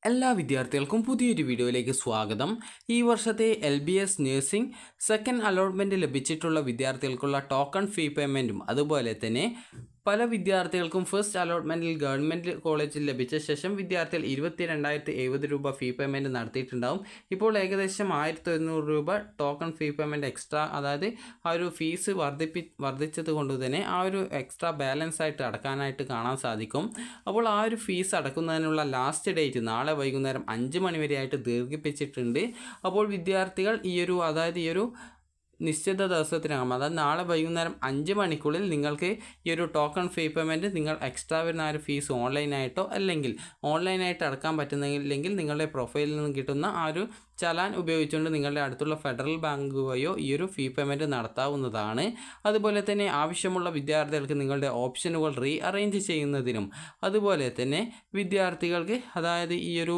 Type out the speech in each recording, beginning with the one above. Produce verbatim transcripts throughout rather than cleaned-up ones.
എല്ലാ വിദ്യാർത്ഥികൾക്കും പുതിയൊരു വീഡിയോയിലേക്ക് സ്വാഗതം. ഈ വർഷത്തെ L B S nursing second allotment ലഭിച്ചിട്ടുള്ള വിദ്യാർത്ഥികൾക്കുള്ള ടോക്കൺ ഫീ പേയ്മെൻറ്റും അതുപോലെ തന്നെ പല വിദ്യാർത്ഥികൾക്കും ഫസ്റ്റ് അലോട്ട്മെൻറ്റിൽ ഗവൺമെൻറ് കോളേജിൽ ലഭിച്ച ശേഷം വിദ്യാർത്ഥികൾ ഇരുപത്തി രണ്ടായിരത്തി എഴുപത് രൂപ ഫീ പേയ്മെൻറ്റ് നടത്തിയിട്ടുണ്ടാവും. ഇപ്പോൾ ഏകദേശം ആയിരത്തി ഒരുന്നൂറ് രൂപ ടോക്കൺ ഫീ പേയ്മെൻറ്റ് എക്സ്ട്രാ, അതായത് ആ ഒരു ഫീസ് വർദ്ധിപ്പി വർദ്ധിച്ചത് കൊണ്ട് തന്നെ ആ ഒരു എക്സ്ട്രാ ബാലൻസ് ആയിട്ട് അടക്കാനായിട്ട് കാണാൻ സാധിക്കും. അപ്പോൾ ആ ഒരു ഫീസ് അടക്കുന്നതിനുള്ള ലാസ്റ്റ് ഡേറ്റ് നാളെ വൈകുന്നേരം അഞ്ച് മണി വരെയായിട്ട് ദീർഘിപ്പിച്ചിട്ടുണ്ട്. അപ്പോൾ വിദ്യാർത്ഥികൾ ഈ ഒരു അതായത് ഈ ഒരു നിശ്ചിത ദിവസത്തിനകം, അതായത് നാളെ വൈകുന്നേരം അഞ്ച് മണിക്കുള്ളിൽ നിങ്ങൾക്ക് ഈ ഒരു ടോക്കൺ ഫീ പേയ്മെൻറ്റ് നിങ്ങൾ എക്സ്ട്രാ വരുന്ന ആ ഒരു ഫീസ് ഓൺലൈനായിട്ടോ അല്ലെങ്കിൽ ഓൺലൈനായിട്ട് അടക്കാൻ പറ്റുന്നില്ലെങ്കിൽ നിങ്ങളുടെ പ്രൊഫൈലിൽ നിന്ന് കിട്ടുന്ന ആ ഒരു ചലാൻ ഉപയോഗിച്ചുകൊണ്ട് നിങ്ങളുടെ അടുത്തുള്ള ഫെഡറൽ ബാങ്ക് വഴിയോ ഈ ഒരു ഫീ പേയ്മെൻറ്റ് നടത്താവുന്നതാണ്. അതുപോലെ തന്നെ ആവശ്യമുള്ള വിദ്യാർത്ഥികൾക്ക് നിങ്ങളുടെ ഓപ്ഷനുകൾ റീ അറേഞ്ച് ചെയ്യുന്നതിനും അതുപോലെ തന്നെ വിദ്യാർത്ഥികൾക്ക് അതായത് ഈ ഒരു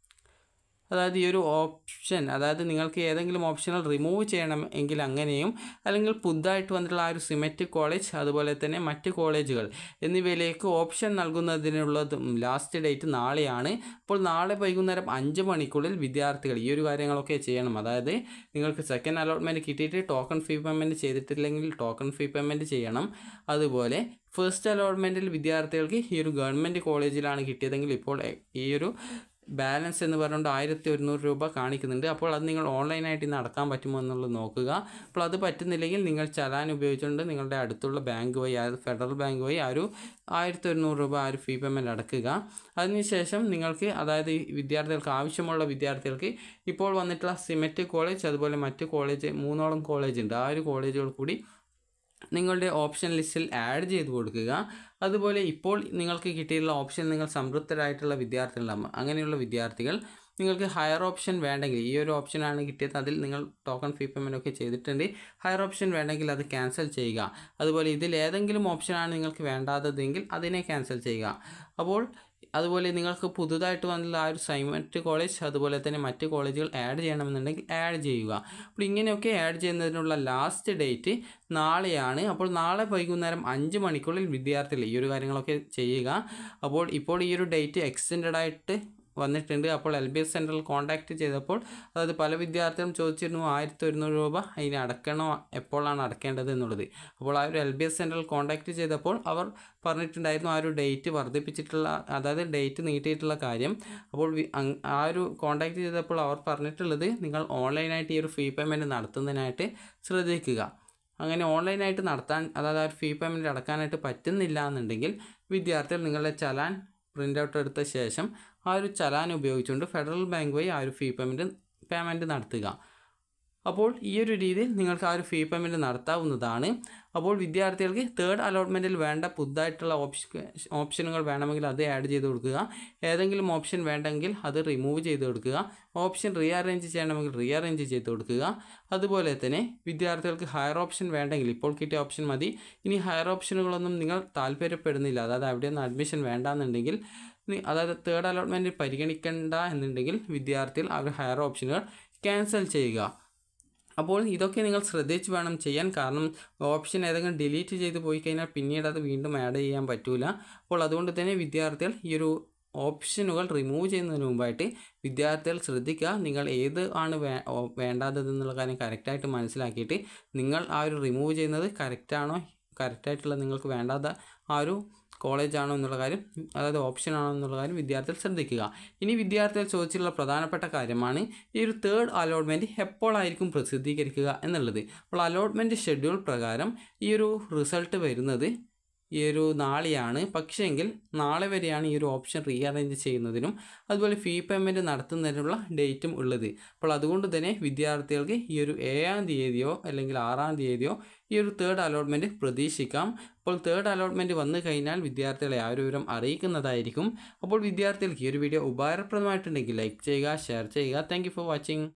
അതായത് ഈ ഒരു ഓപ്ഷൻ, അതായത് നിങ്ങൾക്ക് ഏതെങ്കിലും ഓപ്ഷനുകൾ റിമൂവ് ചെയ്യണം എങ്കിൽ അങ്ങനെയും, അല്ലെങ്കിൽ പുതുതായിട്ട് വന്നിട്ടുള്ള ആ ഒരു സിമെറ്റിക് കോളേജ് അതുപോലെ തന്നെ മറ്റ് കോളേജുകൾ എന്നിവയിലേക്ക് ഓപ്ഷൻ നൽകുന്നതിനുള്ളതും ലാസ്റ്റ് ഡേറ്റ് നാളെയാണ്. അപ്പോൾ നാളെ വൈകുന്നേരം അഞ്ച് മണിക്കുള്ളിൽ വിദ്യാർത്ഥികൾ ഈ ഒരു കാര്യങ്ങളൊക്കെ ചെയ്യണം. അതായത് നിങ്ങൾക്ക് സെക്കൻഡ് അലോട്ട്മെൻറ്റ് കിട്ടിയിട്ട് ടോക്കൺ ഫീ പേയ്മെൻറ്റ് ചെയ്തിട്ടില്ലെങ്കിൽ ടോക്കൺ ഫീ പേയ്മെൻറ്റ് ചെയ്യണം. അതുപോലെ ഫസ്റ്റ് അലോട്ട്മെൻറ്റിൽ വിദ്യാർത്ഥികൾക്ക് ഈ ഒരു ഗവൺമെൻറ് കോളേജിലാണ് കിട്ടിയതെങ്കിൽ ഇപ്പോൾ ഈ ഒരു ബാലൻസ് എന്ന് പറഞ്ഞുകൊണ്ട് ആയിരത്തി ഒരുന്നൂറ് രൂപ കാണിക്കുന്നുണ്ട്. അപ്പോൾ അത് നിങ്ങൾ ഓൺലൈനായിട്ട് ഇന്ന് അടക്കാൻ പറ്റുമോ എന്നുള്ളത് നോക്കുക. അപ്പോൾ അത് പറ്റുന്നില്ലെങ്കിൽ നിങ്ങൾ ചലാൻ ഉപയോഗിച്ചുകൊണ്ട് നിങ്ങളുടെ അടുത്തുള്ള ബാങ്ക് വഴി, അതായത് ഫെഡറൽ ബാങ്ക് വഴി ആ ഒരു ആയിരത്തി ഒരുന്നൂറ് രൂപ ആ ഒരു ഫീ പേയ്മെൻറ്റ് അടക്കുക. അതിനുശേഷം നിങ്ങൾക്ക് അതായത് വിദ്യാർത്ഥികൾക്ക് ആവശ്യമുള്ള വിദ്യാർത്ഥികൾക്ക് ഇപ്പോൾ വന്നിട്ടുള്ള സിമെറ്റിക് കോളേജ് അതുപോലെ മറ്റ് കോളേജ് മൂന്നോളം കോളേജ് ഉണ്ട്. ആ ഒരു കോളേജുകൾ കൂടി നിങ്ങളുടെ ഓപ്ഷൻ ലിസ്റ്റിൽ ആഡ് ചെയ്ത് കൊടുക്കുക. അതുപോലെ ഇപ്പോൾ നിങ്ങൾക്ക് കിട്ടിയിട്ടുള്ള ഓപ്ഷൻ നിങ്ങൾ സംതൃപ്തരായിട്ടുള്ള വിദ്യാർത്ഥികളാണ്. അങ്ങനെയുള്ള വിദ്യാർത്ഥികൾ നിങ്ങൾക്ക് ഹയർ ഓപ്ഷൻ വേണ്ടെങ്കിൽ, ഈ ഒരു ഓപ്ഷനാണ് കിട്ടിയത്, അതിൽ നിങ്ങൾ ടോക്കൺ ഫീ പേയ്മെൻ്റ് ഒക്കെ ചെയ്തിട്ടുണ്ട്, ഹയർ ഓപ്ഷൻ വേണ്ടെങ്കിൽ അത് ക്യാൻസൽ ചെയ്യുക. അതുപോലെ ഇതിൽ ഏതെങ്കിലും ഓപ്ഷനാണ് നിങ്ങൾക്ക് വേണ്ടാത്തതെങ്കിൽ അതിനെ ക്യാൻസൽ ചെയ്യുക. അപ്പോൾ അതുപോലെ നിങ്ങൾക്ക് പുതുതായിട്ട് വന്നുള്ള ആ ഒരു സൈമറ്റ് കോളേജ് അതുപോലെ തന്നെ മറ്റ് കോളേജുകൾ ആഡ് ചെയ്യണമെന്നുണ്ടെങ്കിൽ ആഡ് ചെയ്യുക. അപ്പോൾ ഇങ്ങനെയൊക്കെ ആഡ് ചെയ്യുന്നതിനുള്ള ലാസ്റ്റ് ഡേറ്റ് നാളെയാണ്. അപ്പോൾ നാളെ വൈകുന്നേരം അഞ്ച് മണിക്കുള്ളിൽ വിദ്യാർത്ഥികൾ ഈ ഒരു കാര്യങ്ങളൊക്കെ ചെയ്യുക. അപ്പോൾ ഇപ്പോൾ ഈ ഒരു ഡേറ്റ് എക്സ്റ്റെൻഡ് ആയിട്ട് വന്നിട്ടുണ്ട്. അപ്പോൾ എൽ ബി എസ് സെൻറ്ററിൽ കോൺടാക്റ്റ് ചെയ്തപ്പോൾ അതായത് പല വിദ്യാർത്ഥികളും ചോദിച്ചിരുന്നു ആയിരത്തി ഒരുന്നൂറ് രൂപ അതിന് അടക്കണോ, എപ്പോഴാണ് അടക്കേണ്ടത് എന്നുള്ളത്. അപ്പോൾ ആ ഒരു എൽ ബി എസ് സെൻറ്ററിൽ കോൺടാക്റ്റ് ചെയ്തപ്പോൾ അവർ പറഞ്ഞിട്ടുണ്ടായിരുന്നു ആ ഒരു ഡേറ്റ് വർദ്ധിപ്പിച്ചിട്ടുള്ള, അതായത് ഡേറ്റ് നീട്ടിയിട്ടുള്ള കാര്യം. അപ്പോൾ ആ ഒരു കോൺടാക്റ്റ് ചെയ്തപ്പോൾ അവർ പറഞ്ഞിട്ടുള്ളത് നിങ്ങൾ ഓൺലൈനായിട്ട് ഈ ഒരു ഫീ പേയ്മെൻറ്റ് നടത്തുന്നതിനായിട്ട് ശ്രദ്ധിക്കുക. അങ്ങനെ ഓൺലൈനായിട്ട് നടത്താൻ, അതായത് ആ ഒരു ഫീ പേയ്മെൻറ്റ് അടക്കാനായിട്ട് പറ്റുന്നില്ല എന്നുണ്ടെങ്കിൽ വിദ്യാർത്ഥികൾ നിങ്ങളുടെ ചലാൻ പ്രിൻ്റ് ഔട്ട് എടുത്ത ശേഷം ആ ഒരു ചലാൻ ഉപയോഗിച്ചുകൊണ്ട് ഫെഡറൽ ബാങ്ക് വഴി ആ ഒരു ഫീ പേയ്മെൻറ്റ് പേയ്മെൻറ്റ് നടത്തുക. അപ്പോൾ ഈ ഒരു രീതിയിൽ നിങ്ങൾക്ക് ആ ഒരു ഫീ പേയ്മെൻറ്റ് നടത്താവുന്നതാണ്. അപ്പോൾ വിദ്യാർത്ഥികൾക്ക് തേർഡ് അലോട്ട്മെൻറ്റിൽ വേണ്ട പുതുതായിട്ടുള്ള ഓപ്ഷൻ ഓപ്ഷനുകൾ വേണമെങ്കിൽ അത് ആഡ് ചെയ്ത് കൊടുക്കുക. ഏതെങ്കിലും ഓപ്ഷൻ വേണ്ടെങ്കിൽ അത് റിമൂവ് ചെയ്ത് കൊടുക്കുക. ഓപ്ഷൻ റീ അറേഞ്ച് ചെയ്യണമെങ്കിൽ റീ അറേഞ്ച് ചെയ്ത് കൊടുക്കുക. അതുപോലെ തന്നെ വിദ്യാർത്ഥികൾക്ക് ഹയർ ഓപ്ഷൻ വേണ്ടെങ്കിൽ ഇപ്പോൾ കിട്ടിയ ഓപ്ഷൻ മതി, ഇനി ഹയർ ഓപ്ഷനുകളൊന്നും നിങ്ങൾ താല്പര്യപ്പെടുന്നില്ല, അതായത് അവിടെയൊന്നും അഡ്മിഷൻ വേണ്ടാന്നുണ്ടെങ്കിൽ, അതായത് തേർഡ് അലോട്ട്മെൻറ്റ് പരിഗണിക്കേണ്ട എന്നുണ്ടെങ്കിൽ വിദ്യാർത്ഥികൾ അവർ ഹയർ ഓപ്ഷനുകൾ ക്യാൻസൽ ചെയ്യുക. അപ്പോൾ ഇതൊക്കെ നിങ്ങൾ ശ്രദ്ധിച്ച് വേണം ചെയ്യാൻ. കാരണം ഓപ്ഷൻ ഏതെങ്കിലും ഡിലീറ്റ് ചെയ്ത് പോയി കഴിഞ്ഞാൽ പിന്നീട് അത് വീണ്ടും ആഡ് ചെയ്യാൻ പറ്റില്ല. അപ്പോൾ അതുകൊണ്ട് തന്നെ വിദ്യാർത്ഥികൾ ഈ ഒരു ഓപ്ഷനുകൾ റിമൂവ് ചെയ്യുന്നതിന് മുമ്പായിട്ട് വിദ്യാർത്ഥികൾ ശ്രദ്ധിക്കുക. നിങ്ങൾ ഏത് ആണ് വേ വേണ്ടാത്തതെന്നുള്ള കാര്യം കറക്റ്റായിട്ട് മനസ്സിലാക്കിയിട്ട് നിങ്ങൾ ആ ഒരു റിമൂവ് ചെയ്യുന്നത് കറക്റ്റാണോ, കറക്റ്റായിട്ടുള്ള നിങ്ങൾക്ക് വേണ്ടാത്ത ആ ഒരു കോളേജാണോ എന്നുള്ള കാര്യം, അതായത് ഓപ്ഷൻ ആണോ എന്നുള്ള കാര്യം വിദ്യാർത്ഥികൾ ശ്രദ്ധിക്കുക. ഇനി വിദ്യാർത്ഥികൾ ചോദിച്ചിട്ടുള്ള പ്രധാനപ്പെട്ട കാര്യമാണ് ഈ ഒരു തേർഡ് അലോട്ട്മെൻറ്റ് എപ്പോഴായിരിക്കും പ്രസിദ്ധീകരിക്കുക എന്നുള്ളത്. അപ്പോൾ അലോട്ട്മെൻറ്റ് ഷെഡ്യൂൾ പ്രകാരം ഈ ഒരു റിസൾട്ട് വരുന്നത് ഈ ഒരു നാളെയാണ്. പക്ഷേങ്കിൽ നാളെ വരെയാണ് ഈ ഒരു ഓപ്ഷൻ റീ അറേഞ്ച് ചെയ്യുന്നതിനും അതുപോലെ ഫീ പേയ്മെൻറ്റ് നടത്തുന്നതിനുള്ള ഡേറ്റും ഉള്ളത്. അപ്പോൾ അതുകൊണ്ട് തന്നെ വിദ്യാർത്ഥികൾക്ക് ഈ ഒരു ഏഴാം തീയതിയോ അല്ലെങ്കിൽ ആറാം തീയതിയോ ഈ ഒരു തേർഡ് അലോട്ട്മെൻറ്റ് പ്രതീക്ഷിക്കാം. അപ്പോൾ തേർഡ് അലോട്ട്മെൻറ്റ് വന്നു കഴിഞ്ഞാൽ വിദ്യാർത്ഥികളെ ആ ഒരു വിവരം അറിയിക്കുന്നതായിരിക്കും. അപ്പോൾ വിദ്യാർത്ഥികൾക്ക് ഈ ഒരു വീഡിയോ ഉപകാരപ്രദമായിട്ടുണ്ടെങ്കിൽ ലൈക്ക് ചെയ്യുക, ഷെയർ ചെയ്യുക. Thank you for watching.